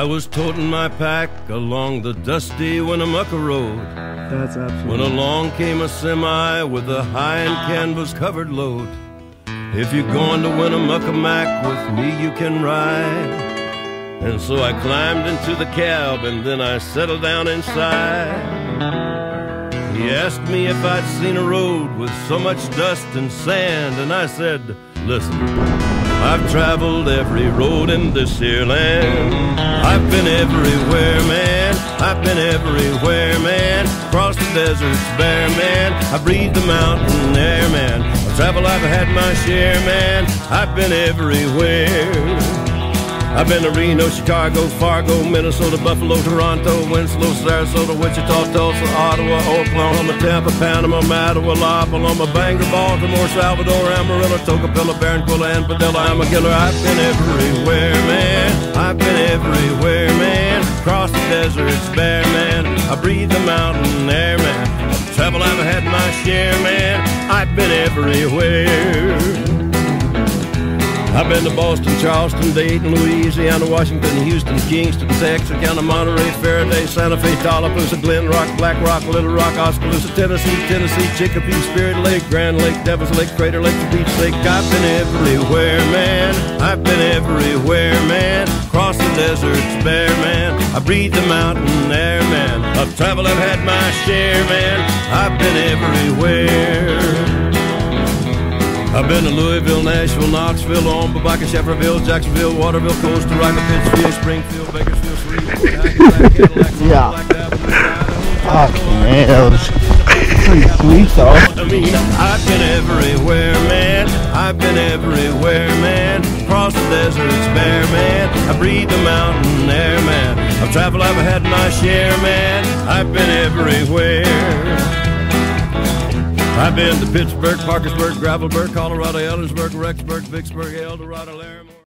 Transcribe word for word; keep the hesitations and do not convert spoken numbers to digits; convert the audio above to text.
I was toting my pack along the dusty Winnemucca road. That's absolutely. When along came a semi with a high-end canvas-covered load. If you're going to Winnemucca Mac with me, you can ride. And so I climbed into the cab and then I settled down inside. He asked me if I'd seen a road with so much dust and sand, and I said, listen, I've traveled every road in this here land. I've been everywhere, man. I've been everywhere, man. Across the deserts bare, man. I breathe the mountain air, man. I've traveled, I've had my share, man. I've been everywhere. I've been to Reno, Chicago, Fargo, Minnesota, Buffalo, Toronto, Winslow, Sarasota, Wichita, Tulsa, Ottawa, Oklahoma, Tampa, Panama, Mattawa, La Paloma, Bangor, Baltimore, Salvador, Amarillo, Tocopilla, Barranquilla, and Padilla. I'm a killer. I've been everywhere, man. I've been everywhere, man. Across the deserts bare, man. I breathe the mountain air, man. I've traveled, I've had my share, man. I've been everywhere. I've been to Boston, Charleston, Dayton, Louisiana, Washington, Houston, Kingston, Texarkana, Monterey, Faraday, Santa Fe, Tallapoosa, Glen Rock, Black Rock, Little Rock, Oskaloosa, Tennessee, Tennessee, Chicopee, Spirit Lake, Grand Lake, Devil's Lake, Crater Lake, Beach Lake. I've been everywhere, man. I've been everywhere, man. Across the deserts bare, man. I breathe the mountain air, man. I've traveled, I've had my share, man. I've been everywhere. I've been to Louisville, Nashville, Knoxville, Omaha, Shefferville, Jacksonville, Waterville, Costa Rica, Pittsfield, Springfield, Bakersfield, Shreveport, Cadillac, Yeah. Fuck, man, that was pretty sweet, though. I mean, I've been everywhere, man. I've been everywhere, man. Across the deserts bare, man. I breathe the mountain air, man. I've traveled, I've had my share, man. I've been everywhere. I've been to Pittsburgh, Parkersburg, Gravelburg, Colorado, Ellensburg, Rexburg, Vicksburg, El Dorado, Laramie.